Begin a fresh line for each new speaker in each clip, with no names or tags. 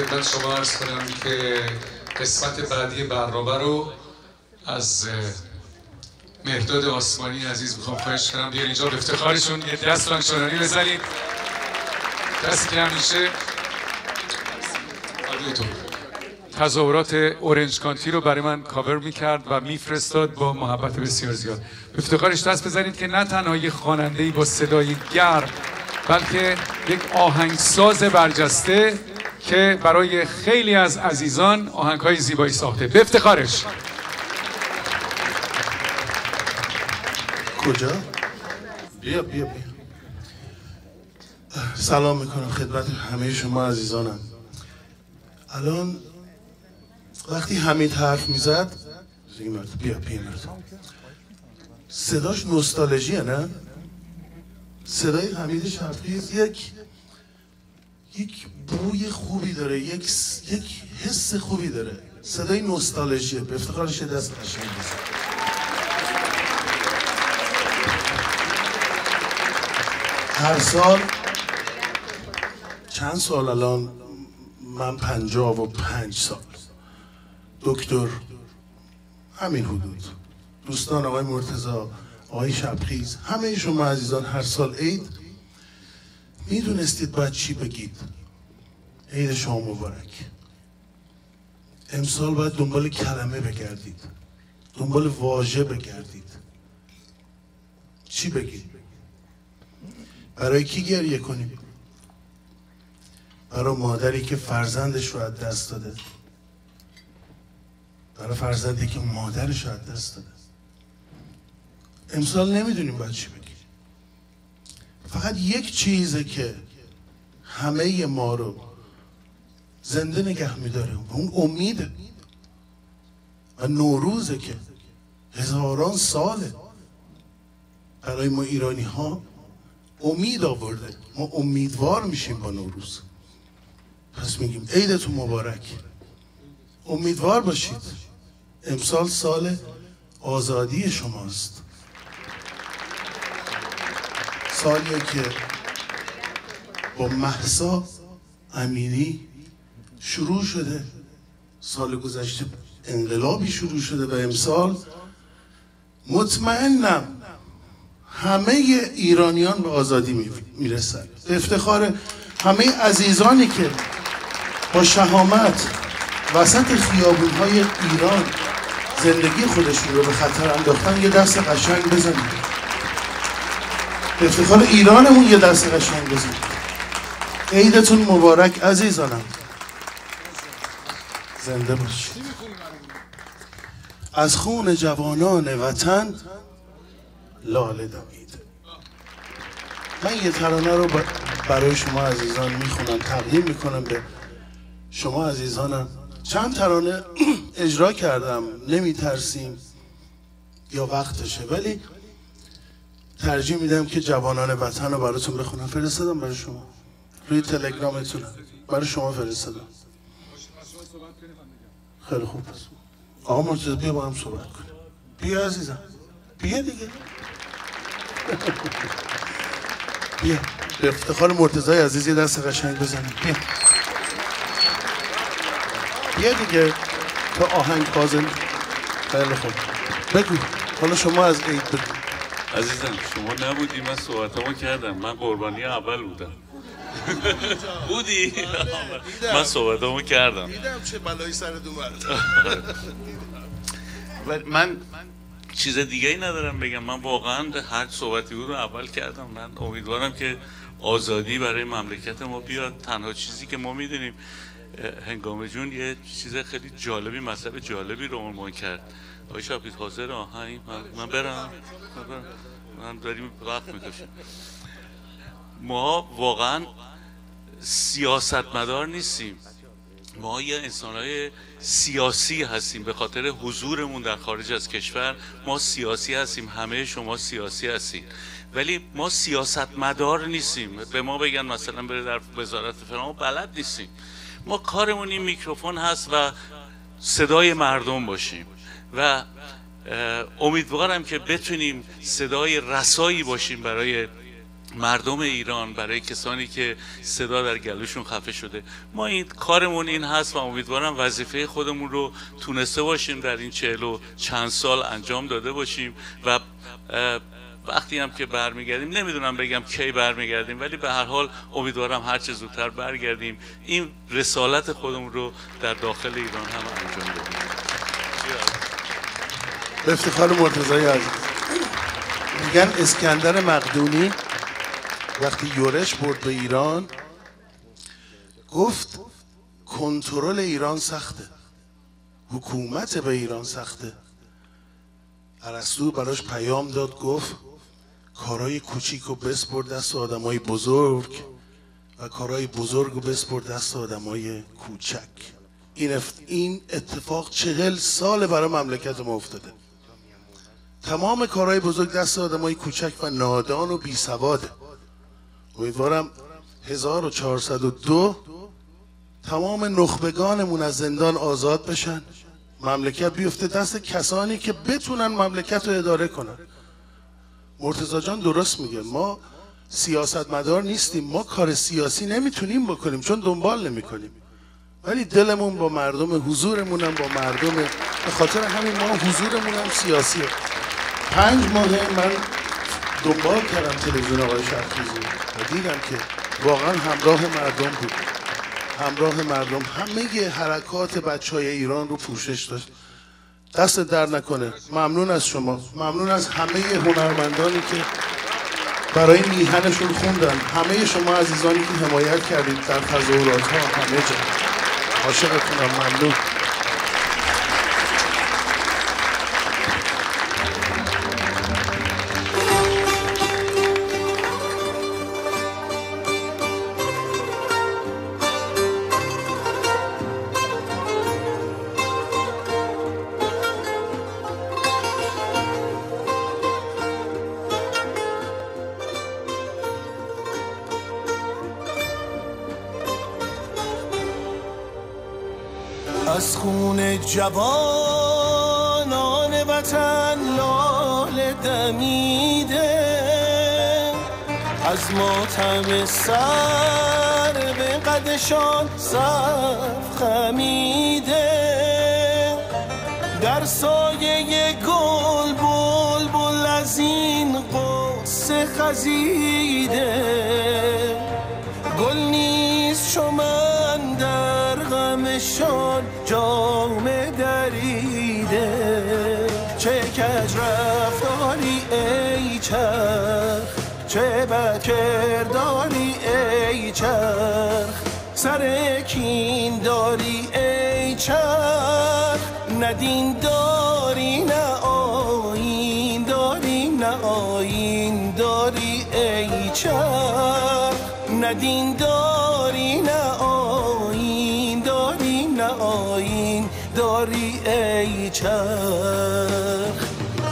خدمت شما عرض کنم که قسمت بعدی برنامه رو از مهرداد آسمانی عزیز میخوام خواهش کنم بیار اینجا، به افتخارشون یه دست آنچنانی بزنید، دستی که همیشه تظاهرات اورنج کانتی رو برای من کاور میکرد و میفرستاد با محبت بسیار زیاد. به افتخارش دست بزنید که نه تنها یک خواننده‌ای با صدای گرم، بلکه یک آهنگساز برجسته که برای خیلی از عزیزان آهنگ‌های زیبایی ساخته. به افتخارش.
کجا؟ بیا. سلام میکنم خدمت همه شما عزیزانم. الان وقتی حمید حرف میزد بیا صداش نوستالژیه، نه؟ صدای حمید شبخیز یک بوی خوبی داره، یک حس خوبی داره، صدای نوستالژیه. به افتخارش دست قشنگ بزن. هر سال چند سال الان من 55 سال دکتر همین حدود، دوستان آقای مرتضی، آقای شبخیز، همه شما عزیزان هر سال عید میدونستید باید چی بگید. عید شما مبارک. امسال باید دنبال کلمه بگردید، دنبال واژه بگردید. چی بگید؟ برای کی گریه کنیم؟ برای مادری که فرزندش رو از دست داده، برای فرزندی که مادرش رو از دست داده. امسال نمیدونیم باید چی بگیم. فقط یک چیزه که همه ما رو زنده نگه میداره و اون امیده و نوروزه که هزاران ساله برای ما ایرانی ها امید آورده. ما امیدوار میشیم با نوروز. پس میگیم عیدتون مبارک، امیدوار باشید. امسال سال آزادی شماست، سالیه که با مهسا امینی شروع شده، سال گذشته انقلابی شروع شده و امسال مطمئنم همه ایرانیان به آزادی میرسن. به افتخار همه عزیزانی که با شهامت وسط خیابون‌های ایران زندگی خودشون رو به خطر انداختن یه دست قشنگ بزنید. به افتخار ایرانمون یه دست قشنگ بزنید. عیدتون مبارک عزیزانم. زنده باشید. از خون جوانان وطن لاله دمید. من یه ترانه رو برای شما عزیزان میخونم، تقدیم میکنم به شما عزیزانم. چند ترانه اجرا کردم، نمیترسیم یا وقتشه، ولی ترجیح میدم که جوانان وطن رو براتون بخونم. فرستادم برای شما روی تلگرامتون، برای شما فرستادم. خیلی خوب. آقا مرتضی بیا با هم صحبت کنیم. بیا عزیزم، بیا دیگه. بیا به افتخار مرتضی عزیز یه دست قشنگ بزنیم. بیا دیگه تا آهنگ بازن. خیلی خوب. بگو حالا شما از عید بگو.
عزیزم شما نبودی، من صحبتمو کردم، من قربانی اول بودم. بودی؟ من صحبتمو کردم.
دیدم چه بلایی سرت اومد.
من چیز دیگه ای ندارم بگم. من واقعا هر صحبتی بود رو اول کردم. من امیدوارم که آزادی برای مملکت ما بیاد. تنها چیزی که ما میدونیم هنگام جون یه چیز خیلی جالبی، مطلب جالبی رو عنوان کرد. آقای شبخیز حاضر آهنگ من برم من داریم وقت میکشیم. ما واقعا سیاستمدار نیستیم، ما یه انسان‌های سیاسی هستیم. به خاطر حضورمون در خارج از کشور ما سیاسی هستیم، همه شما سیاسی هستید، ولی ما سیاستمدار نیستیم. به ما بگن مثلا بره در وزارت فلان، بلد نیستیم. ما کارمون این میکروفون هست و صدای مردم باشیم و امیدوارم که بتونیم صدای رسایی باشیم برای مردم ایران، برای کسانی که صدا در گلوشون خفه شده. ما این کارمون این هست و امیدوارم وظیفه خودمون رو تونسته باشیم در این 40 و چند سال انجام داده باشیم و وقتی هم که برمیگردیم، نمیدونم بگم کی برمیگردیم، ولی به هر حال امیدوارم هر چه زودتر برگردیم این رسالت خودمون رو در داخل ایران هم انجام بدیم.
به افتخار مرتضی عزیز. میگن اسکندر مقدونی وقتی یورش برد به ایران گفت کنترل ایران سخته، حکومت به ایران سخته. ارسطو براش پیام داد، گفت کارهای کوچیک رو بسپر دست آدمای بزرگ و کارهای بزرگ رو بسپر دست آدمای کوچک. این اتفاق 40 سال برای مملکت ما افتاده. تمام کارهای بزرگ دست آدمای کوچک و نادان و بیسواده. امیدوارم 1402 تمام نخبگانمون از زندان آزاد بشن، مملکت بیفته دست کسانی که بتونن مملکت رو اداره کنن. مرتضی جان درست میگه، ما سیاستمدار نیستیم، ما کار سیاسی نمیتونیم بکنیم چون دنبال نمیکنیم، ولی دلمون با مردم، حضورمون هم با مردم، به خاطر همین ما حضورمون هم سیاسیه. 5 ماه من دنبال کردم تلویزیون آقای شهرخیزی و دیدم که واقعا همراه مردم بود، همراه مردم، همه حرکات بچهای ایران رو پوشش داشت. دست در نکنه. ممنون از شما، ممنون از همه هنرمندانی که برای میهنشون خوندن، همه شما عزیزانی که حمایت کردید در تظاهرات ها، همه جا عاشقتونم. ممنون.
از خون جوانان وطن لاله دمیده، از ماتم سر به قدشان صف خمیده، در سایه گل بلبل از این قصه خزیده، گل نیست چو من در غمشان جامه دریده، چه کج رفتاری ای چرخ، چه بد کرداری ای چرخ، سر کین داری ای چرخ، نه دین داری نه آیین داری، نه آیین داری ای چرخ، نه دین داری نه آیین داری، نه آیین داری ای چرخ.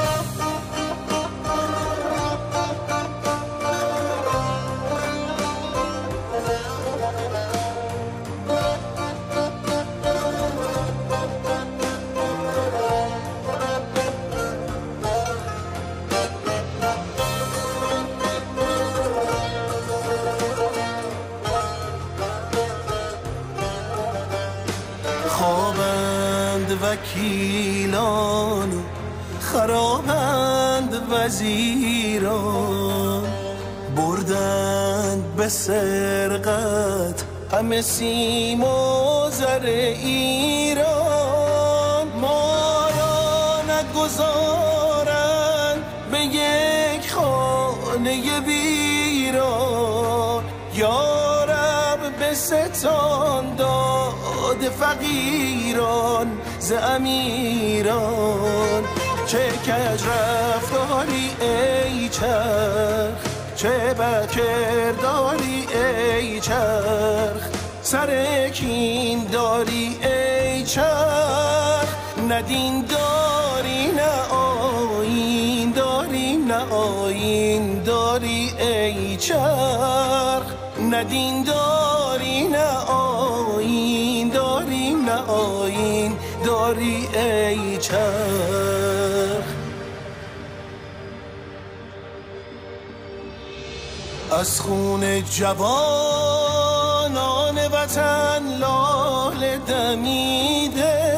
وکیلان خرابند وزیران، بردند به سرقت همه سیم و زر ایران، ما را نگذارند به یک خانه ویران، یا رب به ستان داد فقیران ز امیران، چه کج رفتاری ای چرخ، چه بد کرداری ای چرخ، سر کین داری ای چرخ، نه دین داری نه آیین داری، نه آیین داری ای چرخ، نه دین داری نه آیین داری، نه آیین داری ای چرخ. از خون جوانان وطن لاله دمیده.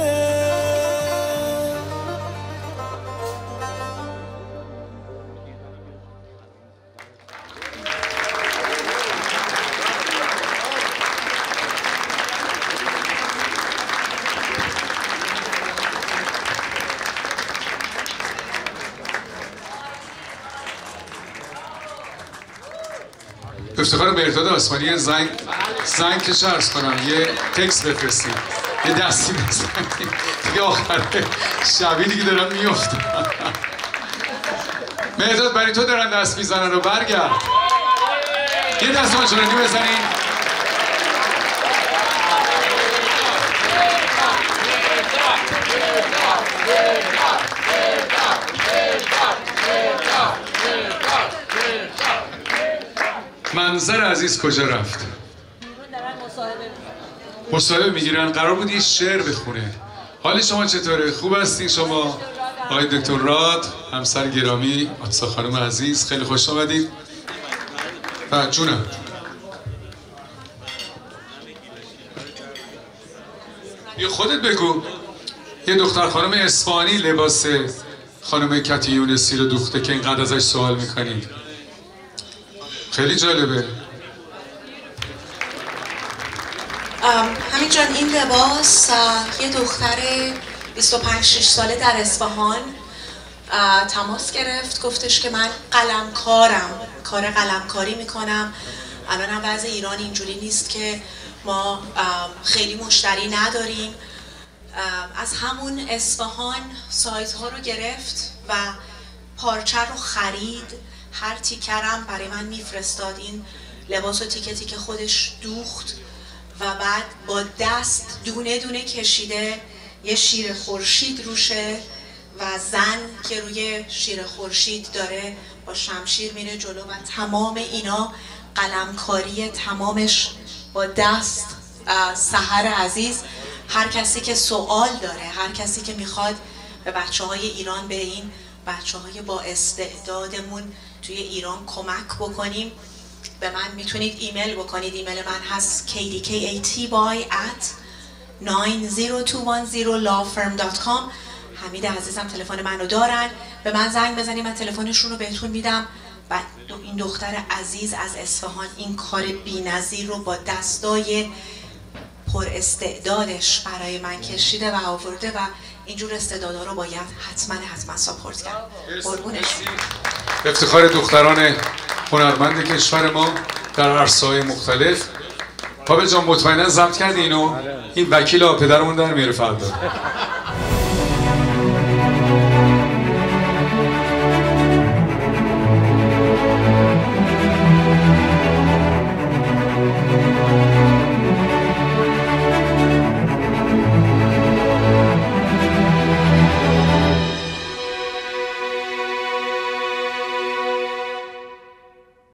افتخار مرداد آسمانی یه زنگ که عرض کنم یه تکس بفرستیم، یه دستی بزنیم دیگه آخر شبی دیگه دارم میفتم. مرداد برای تو دارن دست میزنن و برگرد یه دست آنچنانی بزنیم. منظر عزیز کجا رفت؟ مصاحبه میگیرن. قرار بود یه شعر بخونه. حال شما چطوره؟ خوب هستین شما؟ آقای دکتر راد، همسر گرامی، آتسا خانم عزیز، خیلی خوش آمدید. جونم یه خودت بگو. یه دختر خانم اصفهانی لباس خانم کتی یونسی رو دوخته که اینقدر ازش سوال میکنید. خیلی جالبه.
همین جان این لباس یه دختر 25-6 ساله در اصفهان تماس گرفت، گفتش که من قلمکارم، کار قلمکاری میکنم. الان هم وضع ایران اینجوری نیست که ما خیلی مشتری نداریم. از همون اصفهان سایت ها رو گرفت و پارچه رو خرید، هر تیکرم برای من میفرستاد. این لباس و تیکه تیکه خودش دوخت و بعد با دست دونه دونه کشیده. یه شیر خورشید روشه و زن که روی شیر خورشید داره با شمشیر میره جلو و تمام اینا قلمکاری تمامش با دست. سحر عزیز، هر کسی که سوال داره، هر کسی که میخواد به بچه‌های ایران، به این بچه‌های با استعدادمون توی ایران کمک بکنیم، به من میتونید ایمیل بکنید. ایمیل من هست kdkaty@90210lawfirm.com. حمید عزیزم تلفن منو دارن، به من زنگ بزنید، من تلفنشون رو بهتون میدم. و این دختر عزیز از اصفهان این کار بی‌نظیر رو با دستای پر استعدادش برای من کشیده و آورده و اینجور استعدادا رو باید حتما ساپورت کرد. قربونش.
افتخار دختران هنرمند کشور ما در عرصه‌های مختلف. بابا جان مطمئنا ضبط کردی اینو؟ این وکیل پدرمون در میاره فردا.